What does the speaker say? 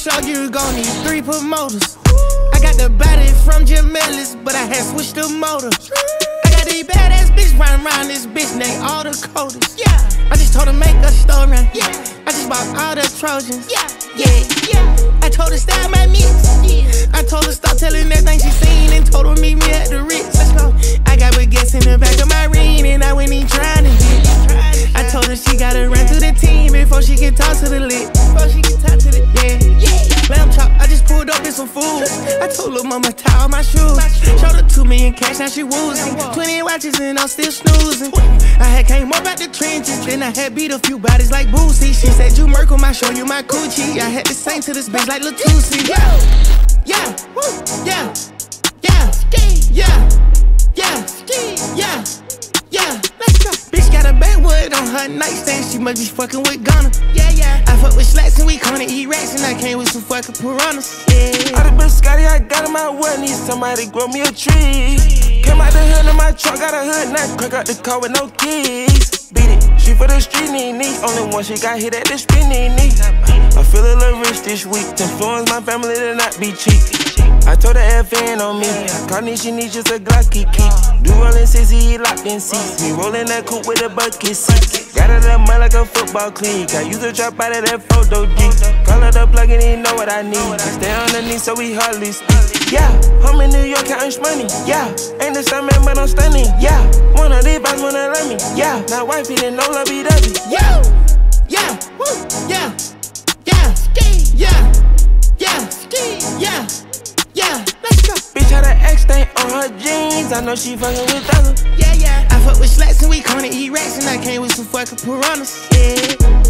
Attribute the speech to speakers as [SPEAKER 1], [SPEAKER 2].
[SPEAKER 1] show you gon' need 3 promoters. I got the body from Jim Ellis, but I had switched the motor. I got these badass bitch running around this bitch named all the coders. Yeah, I just told her make a store run. Yeah, I just bought all the Trojans. Yeah. I told her style my mix. I told her stop telling everything she seen and told her meet me at the Ritz. Let's go. I got baguettes in the back of my ring and I went in trying to get. I told her she gotta run through the team before she can talk to the lit. Lamb chop, I just pulled up in some food. I told lil' mama tie all my shoes. Showed her 2 million cash, now she woozing. 20 watches and I'm still snoozing. I had came up out the trenches, then I had beat a few bodies like Boosie. She said you Merkle, I show you my coochie. I had to sing to this bitch like Latusi. Yeah. Let's go. Bitch got a backwood on her nightstand, she must be fucking with Ghana. Yeah. I fuck with slats and we gonna eat rats, and I came with some fucking piranhas. Yeah.
[SPEAKER 2] All the biscotti I got in my well, need somebody grow me a tree. Came out the hood in my truck, got a hood, now crack out the car with no keys. Beat it, she for the street, knee. Only one she got hit at the spin, knee. I feel a little rich this week, influence my family to not be cheap. I told her FN on me, Carnation needs just a Glocky key. Do rollin' 60, locked in seats. Me rollin' that coupe with a bucket seat. Got it up mud like a football clique. I use a drop out of that photo G. Call her the plug and he know what I need. I stay underneath so we hardly speak. Yeah, I'm in New York counting money. Yeah, ain't the same man but I'm stunning. Yeah, one of these boys wanna love me. Yeah, now wifey didn't know love lovey-dovey.
[SPEAKER 1] Yeah. Let's go.
[SPEAKER 2] Bitch had an X stain on her jeans. I know she fucking with others.
[SPEAKER 1] Yeah. I fuck with slats and we gonna eat rats, and I came with some fucking piranhas. Yeah.